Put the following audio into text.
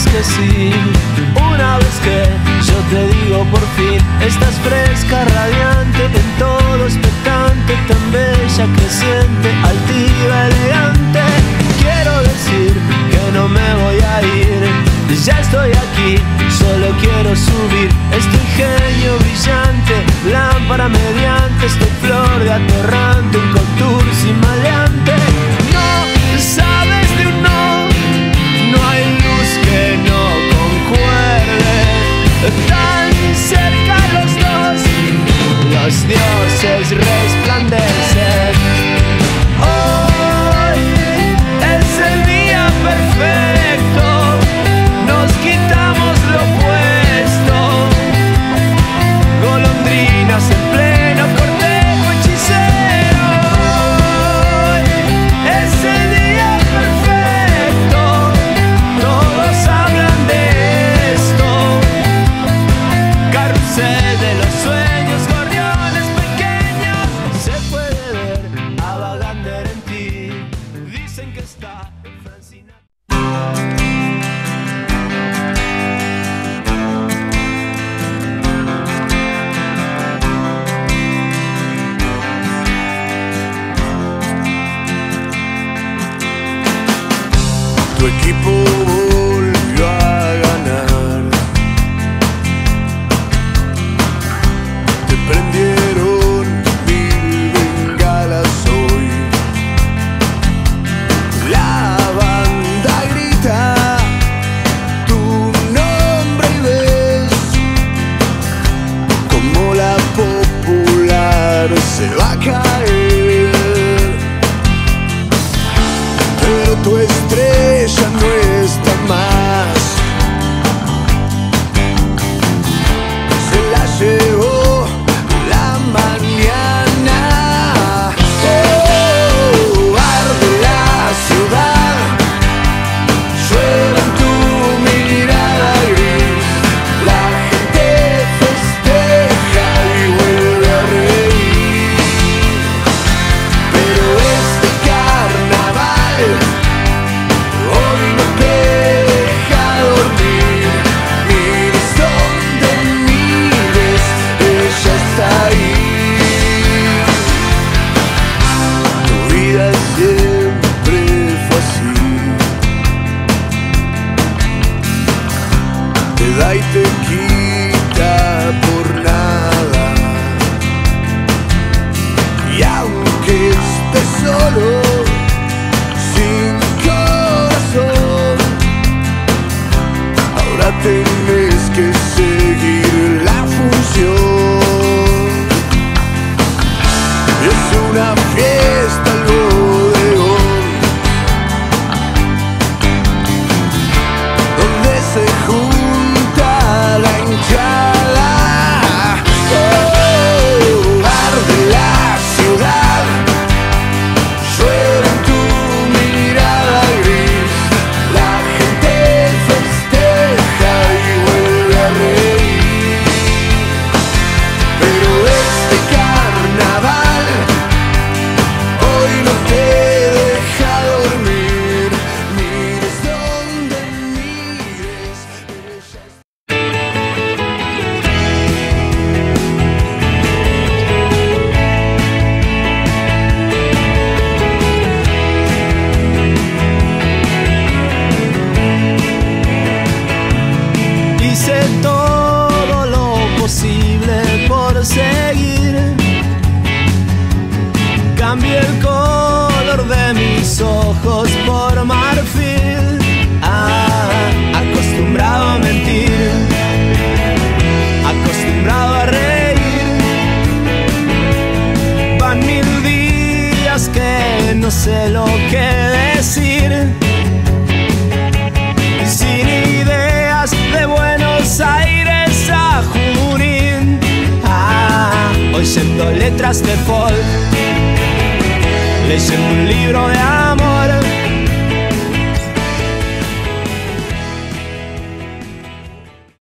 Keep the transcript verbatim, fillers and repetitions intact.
dices que sí. Una vez que yo te digo por fin, estás fresca, radiante, en todo expectante, tan bella, creciente, altiva, elegante. Quiero decir que no me voy a ir, ya estoy aquí, solo quiero subir este ingenio brillante, lámpara mediante, esta flor de atorrante, un contour sin maleante. No sabes de un no, no hay luz que no concuerde, tan cerca los dos, los dioses resplandecen. Hoy es el día perfecto, nos quitamos lo puesto, golondrinas en pleno cortejo hechicero. Hoy es el día perfecto, todos hablan de esto, carrusel de los sueños, gorriones pequeños, se puede ver a Wagandер en ti, dicen que está Francina. Tu equipo volvió a ganar, te prendieron mil bengalas hoy. La banda grita tu nombre y ves como la popular se va a caer, pero tu estrella no está más, se la llevó la mañana. Oh, arde la ciudad, llueve en tu mirada gris, la gente festeja y vuelve a reír, pero este carnaval hoy no te deja dormir. Mires donde mires, ella está ahí. Tu vida siempre fue así, te da y te quita por nada, y aunque estés solo, sin corazón, ahora tenés que seguir la función. Es una fiesta al bodegón, donde se junta la hinchada. Oh, arde la ciudad, llueve en tu mirada gris, la gente festeja y vuelve a reír, pero este carnaval hoy no te deja dormir. Mires donde mires, ella está. Hice todo lo posible por seguir, cambié el color de mis ojos por marfil, ah, acostumbrado a mentir, acostumbrado a reír. Van mil días que no sé lo que decir, sin ideas de Buenos Aires a Junín, ah, oyendo letras de folk, leyendo un libro de amor.